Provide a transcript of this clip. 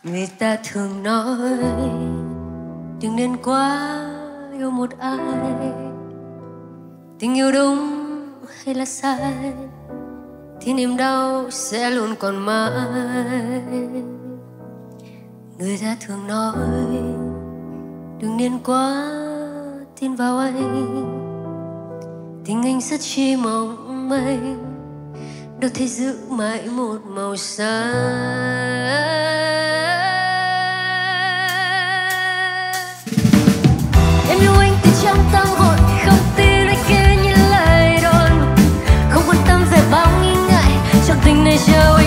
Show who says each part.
Speaker 1: Người ta thường nói đừng nên quá yêu một ai. Tình yêu đúng hay là sai thì niềm đau sẽ luôn còn mãi. Người ta thường nói đừng nên quá tin vào anh. Tình anh rất chi mong manh, đâu thể giữ mãi một màu xanh. Em yêu anh từ trong tâm hồn, không tin ai kia như lời đồn, không quan tâm về bao nghi ngại trong tình này chờ